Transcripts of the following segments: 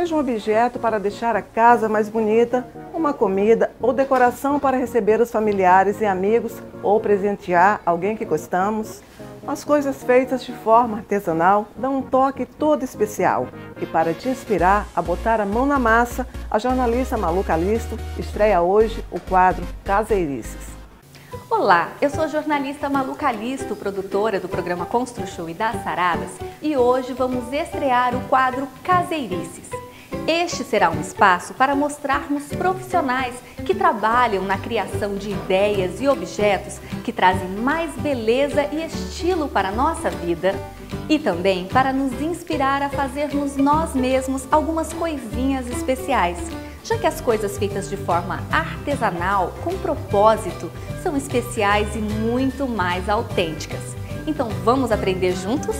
seja um objeto para deixar a casa mais bonita, uma comida ou decoração para receber os familiares e amigos ou presentear alguém que gostamos, as coisas feitas de forma artesanal dão um toque todo especial. E para te inspirar a botar a mão na massa, a jornalista Malu Calisto estreia hoje o quadro Caseirices. Olá, eu sou a jornalista Malu Calisto, produtora do programa Constru-Show e das Saradas, e hoje vamos estrear o quadro Caseirices. Este será um espaço para mostrarmos profissionais que trabalham na criação de ideias e objetos que trazem mais beleza e estilo para a nossa vida e também para nos inspirar a fazermos nós mesmos algumas coisinhas especiais, já que as coisas feitas de forma artesanal, com propósito, são especiais e muito mais autênticas. Então vamos aprender juntos?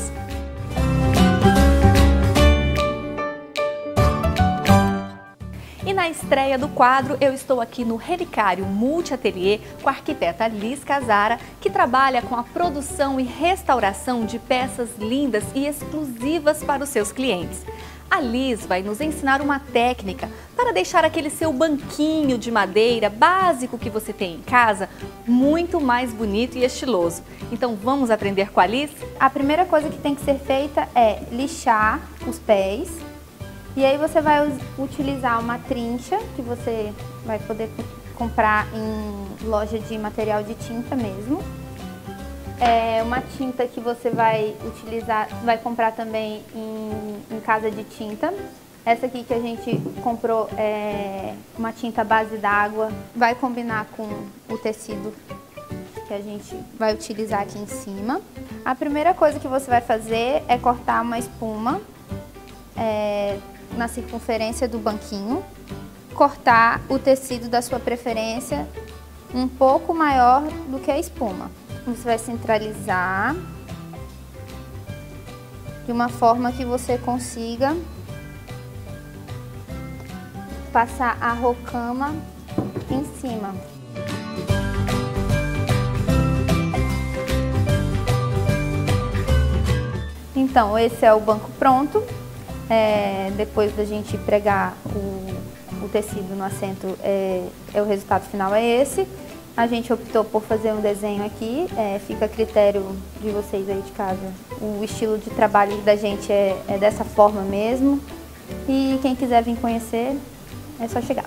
E na estreia do quadro, eu estou aqui no Relicário Multiatelier com a arquiteta Liz Casara, que trabalha com a produção e restauração de peças lindas e exclusivas para os seus clientes. A Liz vai nos ensinar uma técnica para deixar aquele seu banquinho de madeira básico que você tem em casa muito mais bonito e estiloso. Então vamos aprender com a Liz? A primeira coisa que tem que ser feita é lixar os pés. E aí você vai utilizar uma trincha que você vai poder comprar em loja de material de tinta mesmo. É uma tinta que você vai utilizar, vai comprar também em casa de tinta. Essa aqui que a gente comprou é uma tinta base d'água, vai combinar com o tecido que a gente vai utilizar aqui em cima. A primeira coisa que você vai fazer é cortar uma espuma na circunferência do banquinho, cortar o tecido da sua preferência um pouco maior do que a espuma. Você vai centralizar de uma forma que você consiga passar a rocama em cima. Então, esse é o banco pronto. Depois da gente pregar o tecido no assento, o resultado final é esse. A gente optou por fazer um desenho aqui, fica a critério de vocês aí de casa. O estilo de trabalho da gente é dessa forma mesmo. E quem quiser vir conhecer, é só chegar.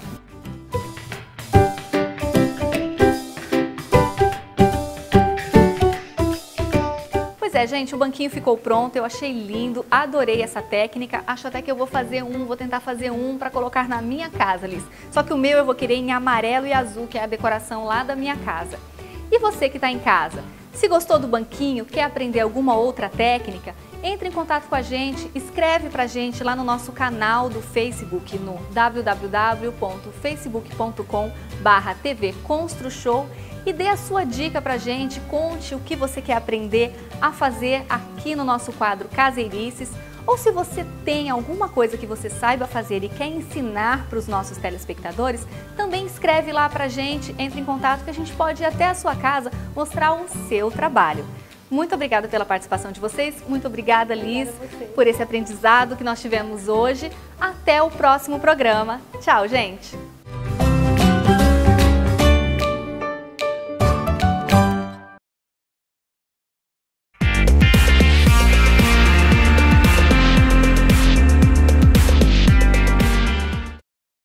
Pois é, gente, o banquinho ficou pronto, eu achei lindo, adorei essa técnica, acho até que eu vou tentar fazer um para colocar na minha casa, Liz. Só que o meu eu vou querer em amarelo e azul, que é a decoração lá da minha casa. E você que está em casa, se gostou do banquinho, quer aprender alguma outra técnica, entre em contato com a gente, escreve pra gente lá no nosso canal do Facebook, no www.facebook.com/TV Constru-Show e dê a sua dica pra gente, conte o que você quer aprender a fazer aqui no nosso quadro Caseirices, ou se você tem alguma coisa que você saiba fazer e quer ensinar para os nossos telespectadores, também escreve lá pra gente, entre em contato que a gente pode ir até a sua casa mostrar o seu trabalho. Muito obrigada pela participação de vocês, muito obrigada, Liz, por esse aprendizado que nós tivemos hoje. Até o próximo programa. Tchau, gente!